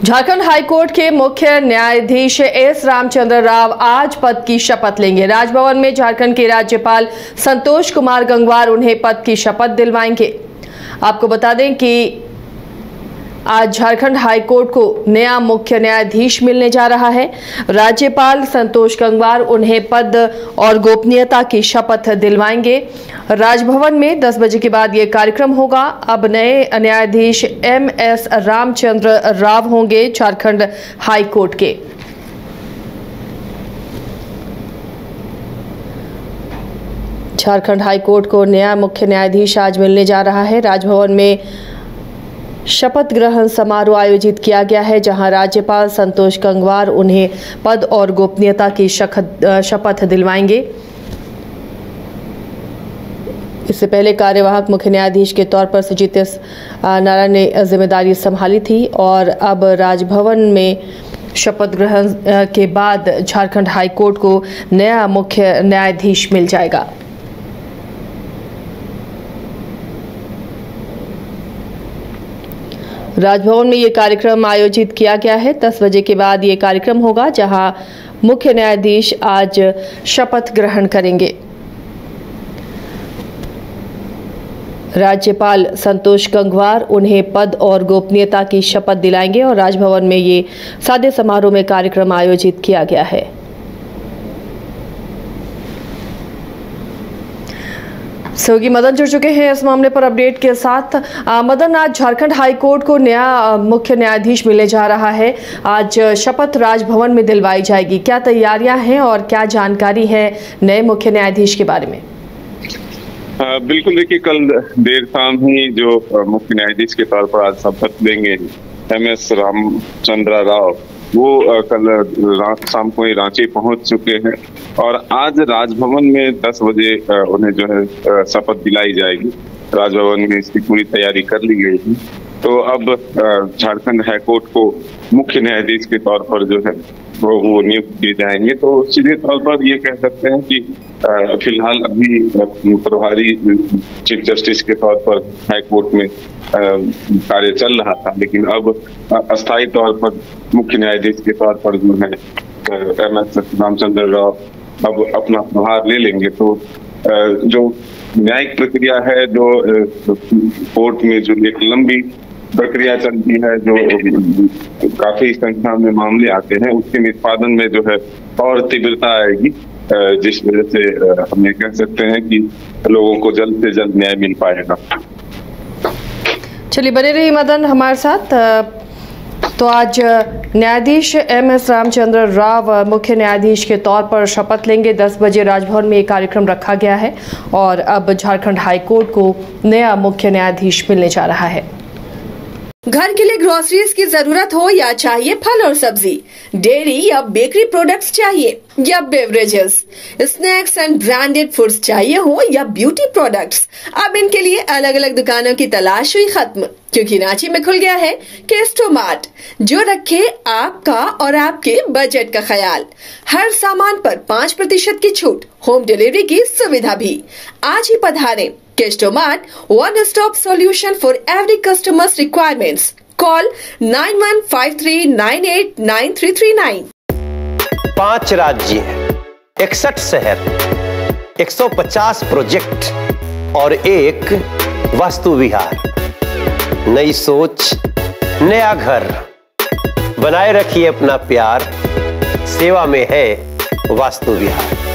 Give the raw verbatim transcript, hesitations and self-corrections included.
Jharkhand high court के मुख्य न्यायाधीश एस रामचंद्र राव आज पद की शपथ लेंगे। राजभवन में झारखंड के राज्यपाल संतोष कुमार गंगवार उन्हें पद की शपथ दिलवाएंगे। आपको बता दें कि आज झारखंड हाईकोर्ट को नया मुख्य न्यायाधीश मिलने जा रहा है। राज्यपाल संतोष गंगवार उन्हें पद और गोपनीयता की शपथ दिलवाएंगे। राजभवन में दस बजे के बाद ये कार्यक्रम होगा। अब नए न्यायाधीश एम एस रामचंद्र राव होंगे झारखंड हाईकोर्ट के। झारखंड हाईकोर्ट को नया मुख्य न्यायाधीश आज मिलने जा रहा है। राजभवन में शपथ ग्रहण समारोह आयोजित किया गया है, जहां राज्यपाल संतोष गंगवार उन्हें पद और गोपनीयता की शपथ दिलवाएंगे। इससे पहले कार्यवाहक मुख्य न्यायाधीश के तौर पर सुजीत एस नारायण ने जिम्मेदारी संभाली थी और अब राजभवन में शपथ ग्रहण के बाद झारखंड हाईकोर्ट को नया मुख्य न्यायाधीश मिल जाएगा। राजभवन में ये कार्यक्रम आयोजित किया गया है। दस बजे के बाद ये कार्यक्रम होगा, जहां मुख्य न्यायाधीश आज शपथ ग्रहण करेंगे। राज्यपाल संतोष गंगवार उन्हें पद और गोपनीयता की शपथ दिलाएंगे और राजभवन में ये सादे समारोह में कार्यक्रम आयोजित किया गया है। सहयोगी मदन जुड़ चुके हैं इस मामले पर अपडेट के साथ। आ, मदन, आज झारखंड हाईकोर्ट को नया मुख्य न्यायाधीश मिलने जा रहा है। आज शपथ राजभवन में दिलवाई जाएगी। क्या तैयारियां हैं और क्या जानकारी है नए मुख्य न्यायाधीश के बारे में? आ, बिल्कुल, देखिए, कल देर शाम ही जो मुख्य न्यायाधीश के तौर पर आज शपथ लेंगे एम एस रामचंद्र राव, वो कल शाम को ही रांची पहुंच चुके हैं और आज राजभवन में दस बजे उन्हें जो है शपथ दिलाई जाएगी। राजभवन में इसकी पूरी तैयारी कर ली गई थी। तो अब झारखंड हाईकोर्ट को मुख्य न्यायाधीश के तौर पर जो है वो वो नियुक्त किए जाएंगे। तो सीधे तौर पर ये कह सकते हैं कि फिलहाल अभी प्रभारी चीफ जस्टिस के तौर पर हाईकोर्ट में कार्य चल रहा था, लेकिन अब अस्थायी तौर पर मुख्य न्यायाधीश के तौर पर जो है एम एस रामचंद्र राव अब अपना प्रभार ले लेंगे। तो जो न्यायिक प्रक्रिया है, जो कोर्ट में जो एक लंबी प्रक्रिया चलती है, जो काफी संख्या में मामले आते हैं, उसके निष्पादन में जो है और तीव्रता आएगी, जिस वजह से हम ये कह सकते हैं कि लोगों को जल्द से जल्द न्याय मिल पाएगा। चलिए, बने रहिए मदन हमारे साथ। तो आज न्यायाधीश एम एस रामचंद्र राव मुख्य न्यायाधीश के तौर पर शपथ लेंगे। दस बजे राजभवन में ये कार्यक्रम रखा गया है और अब झारखंड हाईकोर्ट को नया मुख्य न्यायाधीश मिलने जा रहा है। घर के लिए ग्रोसरीज की जरूरत हो या चाहिए फल और सब्जी, डेयरी या बेकरी प्रोडक्ट्स चाहिए या beverages, snacks and branded foods चाहिए हो या ब्यूटी प्रोडक्ट्स, अब इनके लिए अलग अलग दुकानों की तलाश हुई खत्म, क्योंकि रांची में खुल गया है केस्टो मार्ट, जो रखे आपका और आपके बजट का ख्याल। हर सामान पर पाँच प्रतिशत की छूट, होम डिलीवरी की सुविधा भी। आज ही पधारें Kesto Mart, one stop solution for every customer's requirements. Call nine one five three nine eight nine three three nine. पांच राज्य, इकसठ शहर, एक सौ पचास प्रोजेक्ट और एक वास्तु विहार। नई सोच, नया घर, बनाए रखिए अपना प्यार, सेवा में है वास्तु विहार।